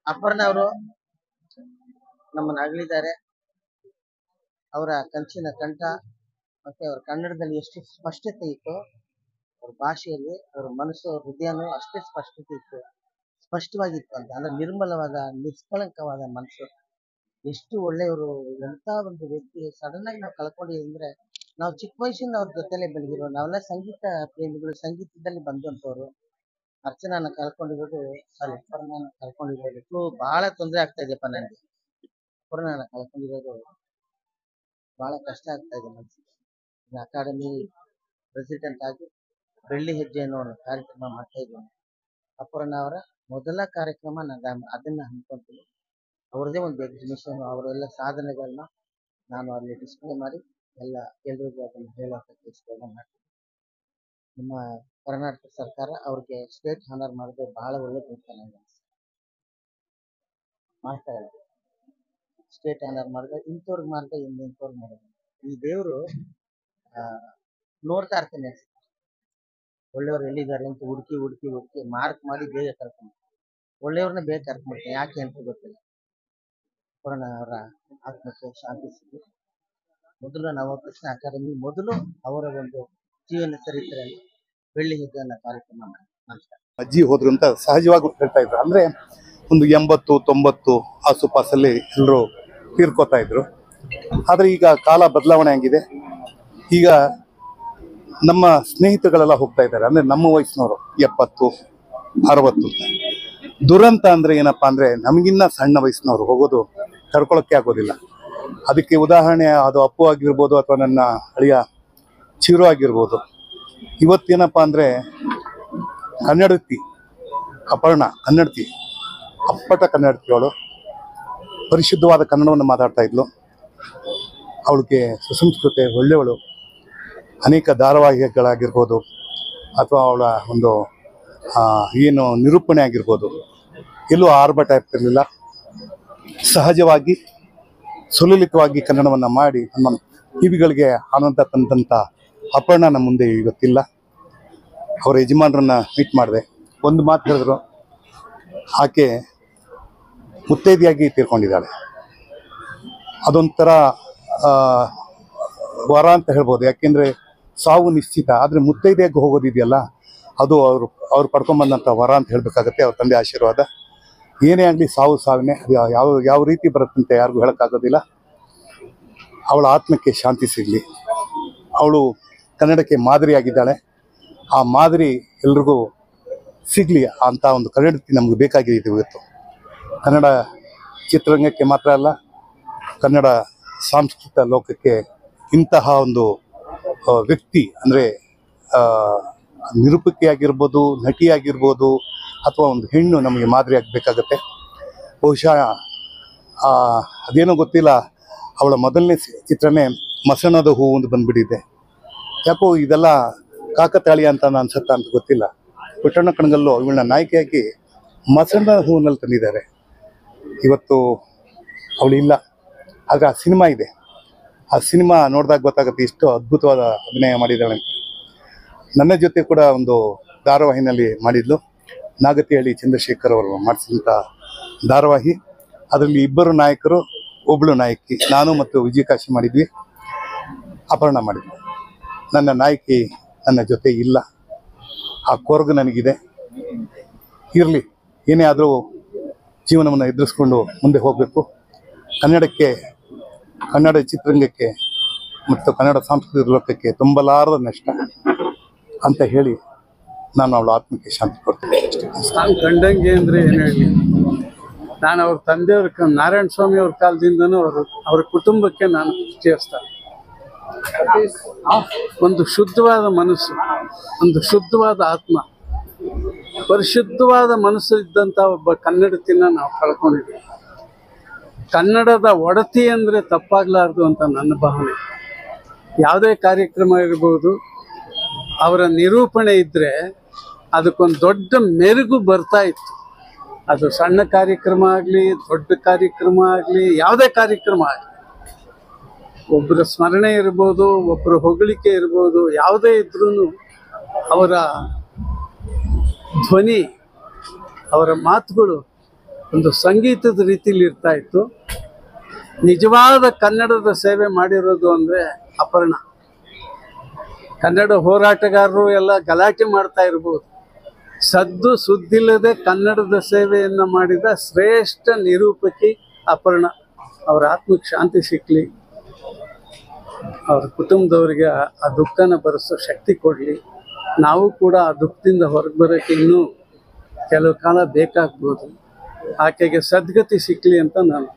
ಅಪರ್ಣ ಅವರು ನಮ್ಮನ್ನ ಅಗಲಿದ್ದಾರೆ. ಅವರ ಕಂಚಿನ ಕಂಠ ಮತ್ತೆ ಅವರ ಕನ್ನಡದಲ್ಲಿ ಎಷ್ಟು ಸ್ಪಷ್ಟತೆ ಇತ್ತು, ಅವ್ರ ಭಾಷೆಯಲ್ಲಿ ಅವ್ರ ಮನಸ್ಸು, ಅವ್ರ ಹೃದಯನೂ ಅಷ್ಟೇ ಸ್ಪಷ್ಟತೆ ಇತ್ತು, ಸ್ಪಷ್ಟವಾಗಿತ್ತು ಅಂತ. ಅಂದ್ರೆ ನಿರ್ಮಲವಾದ ನಿಷ್ಕಳಂಕವಾದ ಮನಸ್ಸು. ಎಷ್ಟು ಒಳ್ಳೆಯವರು, ಎಂತ ಒಂದು ವ್ಯಕ್ತಿ ಸಡನ್ ಆಗಿ ನಾವು ಕಳ್ಕೊಂಡಿದ್ದೀವಿ ಅಂದ್ರೆ, ನಾವು ಚಿಕ್ಕ ವಯಸ್ಸಿಂದ ಅವ್ರ ಜೊತೆಲೆ ಬೆಳೆದಿರೋ, ನಾವೆಲ್ಲ ಸಂಗೀತ ಪ್ರೇಮಿಗಳು, ಸಂಗೀತದಲ್ಲಿ ಬಂದಂತವ್ರು. ಅರ್ಚನಾನ ಕಳ್ಕೊಂಡಿರೋದು, ಸಾರಿ ಅಪರ್ಣನ ಕಳ್ಕೊಂಡಿರೋದು ಬಹಳ ತೊಂದರೆ ಆಗ್ತಾ ಇದೆಯಪ್ಪ ನನಗೆ. ಅಪರ್ಣನ ಕಳ್ಕೊಂಡಿರೋದು ಬಹಳ ಕಷ್ಟ ಆಗ್ತಾ ಇದೆ ಮನಸ್ಸಿಗೆ. ಅಕಾಡೆಮಿ ಪ್ರೆಸಿಡೆಂಟ್ ಆಗಿ ಬೆಳ್ಳಿ ಹೆಜ್ಜೆ ಅನ್ನೋ ಒಂದು ಕಾರ್ಯಕ್ರಮ ಮಾಡ್ತಾ ಇದ್ದೀನಿ. ಅಪರ್ಣ ಅವರ ಮೊದಲ ಕಾರ್ಯಕ್ರಮ ನಾನು ಅದನ್ನ ಹಮ್ಮಿಕೊಂತೀನಿ. ಅವ್ರದೇ ಒಂದು ಎಕ್ಸಿಬಿಷನ್, ಅವರೆಲ್ಲ ಸಾಧನೆಗಳನ್ನ ನಾನು ಅಲ್ಲಿ ಡಿಸ್ಪ್ಲೇ ಮಾಡಿ ಎಲ್ರಿಗೂ ಅದನ್ನು ಹೇಳೋಕ್ಕೆ ಇಷ್ಟ ಮಾಡ್ತೀನಿ. ನಮ್ಮ ಕರ್ನಾಟಕ ಸರ್ಕಾರ ಅವ್ರಿಗೆ ಸ್ಟೇಟ್ ಹಾನರ್ ಮಾಡಿದ್ರೆ ಬಹಳ ಒಳ್ಳೇದು ಅಂತ ನನಗೆ ಮಾಡ್ತಾ ಇದ್ದಾರೆ. ಸ್ಟೇಟ್ ಹಾನರ್ ಮಾಡಿದ್ರೆ ಇಂಥವ್ರಿಗೆ ಮಾಡಿದ್ರೆ ಇಂಥವ್ರಿಗೆ ಮಾಡೋದು. ಈ ದೇವರು ನೋಡ್ತಾ ಇರ್ತಾನೆ, ಒಳ್ಳೆಯವ್ರು ಎಲ್ಲಿದ್ದಾರೆ ಅಂತ ಹುಡುಕಿ ಹುಡುಕಿ ಹುಡುಕಿ ಮಾರ್ಕ್ ಮಾಡಿ ಬೇಗ ಕರ್ಕೊಂಡು, ಒಳ್ಳೆಯವ್ರನ್ನ ಬೇಗ ಕರ್ಕೊಂಡ್ಬಿಡ್ತಾನೆ. ಯಾಕೆ ಅಂತ ಗೊತ್ತಿಲ್ಲ. ಅಪರ್ಣ ಅವರ ಆತ್ಮಕ್ಕೆ ಶಾಂತಿ ಸಿಗಲಿ. ಮೊದಲು ನವಕೃಷ್ಣ ಅಕಾಡೆಮಿ ಮೊದಲು ಅವರ ಒಂದು ಜೀವನ ಚರಿತ್ರೆಯಲ್ಲಿ ಬೆಳ್ಳಿ ಹೆಜ್ಜೆ ಅನ್ನೋ ಕಾರ್ಯಕ್ರಮ ಮಾಡ್ತಾರೆ. ಅಜ್ಜಿ ಹೋದ್ರು ಅಂತ ಸಹಜವಾಗಿ ಹೇಳ್ತಾ ಇದ್ರು. ಅಂದ್ರೆ ಒಂದು 80-90 ಆಸುಪಾಸಲ್ಲಿ ಎಲ್ಲರೂ ತೀರ್ಕೋತಾ ಇದ್ರು. ಆದ್ರೆ ಈಗ ಕಾಲ ಬದಲಾವಣೆ ಆಗಿದೆ. ಈಗ ನಮ್ಮ ಸ್ನೇಹಿತರುಗಳೆಲ್ಲ ಹೋಗ್ತಾ ಇದ್ದಾರೆ. ಅಂದ್ರೆ ನಮ್ಮ ವಯಸ್ಸಿನವರು 70-60. ದುರಂತ ಅಂದ್ರೆ ಏನಪ್ಪಾ ಅಂದ್ರೆ, ನಮಗಿನ್ನ ಸಣ್ಣ ವಯಸ್ಸಿನವರು ಹೋಗೋದು ತಡ್ಕೊಳಕ್ಕೆ ಆಗೋದಿಲ್ಲ. ಅದಕ್ಕೆ ಉದಾಹರಣೆ ಅದು ಅಪ್ಪು ಆಗಿರ್ಬೋದು, ಅಥವಾ ನನ್ನ ಅಳಿಯ ಚಿರು ಆಗಿರ್ಬೋದು. ಇವತ್ತೇನಪ್ಪ ಅಂದ್ರೆ, ಕನ್ನಡತಿ ಅಪರ್ಣ, ಕನ್ನಡತಿ, ಅಪ್ಪಟ ಕನ್ನಡತಿಯವಳು, ಪರಿಶುದ್ಧವಾದ ಕನ್ನಡವನ್ನು ಮಾತಾಡ್ತಾ ಇದ್ಲು. ಅವಳಿಗೆ ಸುಸಂಸ್ಕೃತೆ, ಒಳ್ಳೆಯವಳು. ಅನೇಕ ಧಾರಾವಾಹಿಗಳಾಗಿರ್ಬೋದು ಅಥವಾ ಅವಳ ಒಂದು ಏನು ನಿರೂಪಣೆ ಆಗಿರ್ಬೋದು, ಎಲ್ಲೂ ಆರ್ಭಟ ಇರ್ತಿರ್ಲಿಲ್ಲ. ಸಹಜವಾಗಿ ಸುಲಲಿತವಾಗಿ ಕನ್ನಡವನ್ನು ಮಾಡಿ ನಮ್ಮ ಕಿವಿಗಳಿಗೆ ಆನಂದ ತಂದಂಥ ಅಪರ್ಣ ನಮ್ಮ ಮುಂದೆ ಇವತ್ತಿಲ್ಲ. ಅವರ ಯಜಮಾನರನ್ನ ಮೀಟ್ ಮಾಡಿದೆ. ಒಂದು ಮಾತು ಹೇಳಿದ್ರು, ಆಕೆ ಮುತ್ತೈದೆಯಾಗಿ ತೀರ್ಕೊಂಡಿದ್ದಾಳೆ. ಅದೊಂಥರ ವರ ಅಂತ ಹೇಳ್ಬೋದು. ಯಾಕೆಂದರೆ ಸಾವು ನಿಶ್ಚಿತ, ಆದರೆ ಮುತ್ತೈದೆಯಾಗಿ ಹೋಗೋದಿದೆಯಲ್ಲ, ಅದು ಅವ್ರು ಪಡ್ಕೊಂಬಂದಂಥ ವರ ಅಂತ ಹೇಳಬೇಕಾಗತ್ತೆ. ಅವ್ರ ತಂದೆ ಆಶೀರ್ವಾದ. ಏನೇ ಆಗಲಿ ಸಾವಿನೇ, ಅದು ಯಾವ ರೀತಿ ಬರುತ್ತಂತ ಯಾರಿಗೂ ಹೇಳೋಕ್ಕಾಗೋದಿಲ್ಲ. ಅವಳ ಆತ್ಮಕ್ಕೆ ಶಾಂತಿ ಸಿಗಲಿ. ಅವಳು ಕನ್ನಡಕ್ಕೆ ಮಾದರಿಯಾಗಿದ್ದಾಳೆ. ಆ ಮಾದರಿ ಎಲ್ರಿಗೂ ಸಿಗಲಿ ಅಂತ ಒಂದು ಕನ್ನಡತಿ ನಮಗೆ ಬೇಕಾಗಿದೆ ಇವತ್ತು. ಕನ್ನಡ ಚಿತ್ರರಂಗಕ್ಕೆ ಮಾತ್ರ ಅಲ್ಲ, ಕನ್ನಡ ಸಾಂಸ್ಕೃತಿಕ ಲೋಕಕ್ಕೆ ಇಂತಹ ಒಂದು ವ್ಯಕ್ತಿ ಅಂದರೆ ನಿರೂಪಕಿಯಾಗಿರ್ಬೋದು, ನಟಿಯಾಗಿರ್ಬೋದು, ಅಥವಾ ಒಂದು ಹೆಣ್ಣು ನಮಗೆ ಮಾದರಿ ಆಗಬೇಕಾಗತ್ತೆ. ಬಹುಶಃ ಅದೇನೋ ಗೊತ್ತಿಲ್ಲ, ಅವಳ ಮೊದಲನೇ ಚಿತ್ರನೇ ಮಸಣದ ಹೂವು ಒಂದು ಬಂದ್ಬಿಟ್ಟಿದೆ. ಯಾಕೋ ಇದೆಲ್ಲ ಕಾಕತಾಳೀಯ ಅಂತ ಅನ್ಸುತ್ತಾ ಅಂತ ಗೊತ್ತಿಲ್ಲ. ಪುಟ್ಟಣ್ಣ ಕಣಗಲ್ಲು ಇವಳನ್ನ ನಾಯಕಿಯಾಗಿ ಮಸಣದ ಹೂವಿನಲ್ಲಿ ತಂದಿದ್ದಾರೆ. ಇವತ್ತು ಅವಳು ಇಲ್ಲ, ಆದರೆ ಆ ಸಿನಿಮಾ ಇದೆ. ಆ ಸಿನಿಮಾ ನೋಡಿದಾಗ ಗೊತ್ತಾಗುತ್ತೆ ಎಷ್ಟು ಅದ್ಭುತವಾದ ಅಭಿನಯ ಮಾಡಿದ್ದಾಳೆ ಅಂತ. ನನ್ನ ಜೊತೆ ಕೂಡ ಒಂದು ಧಾರಾವಾಹಿನಲ್ಲಿ ಮಾಡಿದ್ಲು, ನಾಗತಿಹಳ್ಳಿ ಚಂದ್ರಶೇಖರ್ ಅವರು ಮಾಡಿಸಿದಂಥ ಧಾರಾವಾಹಿ. ಅದರಲ್ಲಿ 2 ನಾಯಕರು, ಒಬ್ಬಳು ನಾಯಕಿ. ನಾನು ಮತ್ತು ವಿಜಯಕಾಶಿ ಮಾಡಿದ್ವಿ, ಅಪರ್ಣ ಮಾಡಿದ್ವಿ. ನನ್ನ ನಾಯಕಿ ನನ್ನ ಜೊತೆ ಇಲ್ಲ. ಆ ಕೊರಗು ನನಗಿದೆ. ಇರಲಿ, ಏನೇ ಆದರೂ ಜೀವನವನ್ನು ಎದುರಿಸ್ಕೊಂಡು ಮುಂದೆ ಹೋಗಬೇಕು. ಕನ್ನಡಕ್ಕೆ, ಕನ್ನಡ ಚಿತ್ರರಂಗಕ್ಕೆ ಮತ್ತು ಕನ್ನಡ ಸಾಂಸ್ಕೃತಿಕ ಲೋಕಕ್ಕೆ ತುಂಬಲಾರದ ನಷ್ಟ ಅಂತ ಹೇಳಿ ನಾನು ಅವಳ ಆತ್ಮಕ್ಕೆ ಶಾಂತಿ ಕೊಡ್ತೀನಿ. ನಾನು ಕಂಡಂಗೆ ಅಂದರೆ ಏನು ಹೇಳಿ, ನಾನು ಅವ್ರ ತಂದೆಯವ್ರ ನಾರಾಯಣ ಸ್ವಾಮಿ ಅವ್ರ ಕಾಲದಿಂದನೂ ಅವ್ರ ಕುಟುಂಬಕ್ಕೆ ನಾನು ಸೇರಿಸ್ತಾರೆ. ಒಂದು ಶುದ್ಧವಾದ ಮನಸ್ಸು, ಒಂದು ಶುದ್ಧವಾದ ಆತ್ಮ, ಪರಿಶುದ್ಧವಾದ ಮನಸ್ಸು ಇದ್ದಂಥ ಒಬ್ಬ ಕನ್ನಡತಿನ ನಾವು ಕಳ್ಕೊಂಡಿದ್ದೀವಿ. ಕನ್ನಡದ ಒಡತಿ ಅಂದರೆ ತಪ್ಪಾಗಲಾರ್ದು ಅಂತ ನನ್ನ ಭಾವನೆ. ಯಾವುದೇ ಕಾರ್ಯಕ್ರಮ ಇರ್ಬೋದು, ಅವರ ನಿರೂಪಣೆ ಇದ್ದರೆ ಅದಕ್ಕೊಂದು ದೊಡ್ಡ ಮೆರುಗು ಬರ್ತಾ ಇತ್ತು. ಅದು ಸಣ್ಣ ಕಾರ್ಯಕ್ರಮ ಆಗಲಿ, ದೊಡ್ಡ ಕಾರ್ಯಕ್ರಮ ಆಗಲಿ, ಯಾವುದೇ ಕಾರ್ಯಕ್ರಮ ಆಗಲಿ, ಒಬ್ಬರ ಸ್ಮರಣೆ ಇರ್ಬೋದು, ಒಬ್ಬರ ಹೊಗಳಿಕೆ ಇರ್ಬೋದು, ಯಾವುದೇ ಇದ್ರೂ ಅವರ ಧ್ವನಿ, ಅವರ ಮಾತುಗಳು ಒಂದು ಸಂಗೀತದ ರೀತಿಲಿ ಇರ್ತಾ ಇತ್ತು. ನಿಜವಾದ ಕನ್ನಡದ ಸೇವೆ ಮಾಡಿರೋದು ಅಂದರೆ ಅಪರ್ಣ. ಕನ್ನಡ ಹೋರಾಟಗಾರರು ಎಲ್ಲ ಗಲಾಟೆ ಮಾಡ್ತಾ ಇರ್ಬೋದು, ಸದ್ದು ಸುದ್ದಿಲ್ಲದೆ ಕನ್ನಡದ ಸೇವೆಯನ್ನು ಮಾಡಿದ ಶ್ರೇಷ್ಠ ನಿರೂಪಕಿ ಅಪರ್ಣ. ಅವರ ಆತ್ಮಕ್ಕೆ ಶಾಂತಿ ಸಿಕ್ಕಲಿ, ಅವ್ರ ಕುಟುಂಬದವರಿಗೆ ಆ ದುಃಖನ ಭರಿಸೋ ಶಕ್ತಿ ಕೊಡಲಿ. ನಾವು ಕೂಡ ಆ ದುಃಖದಿಂದ ಹೊರಗೆ ಬರೋಕ್ಕೆ ಇನ್ನೂ ಕೆಲವು ಕಾಲ ಬೇಕಾಗ್ಬೋದು. ಆಕೆಗೆ ಸದ್ಗತಿ ಸಿಕ್ಕಲಿ ಅಂತ ನಾನು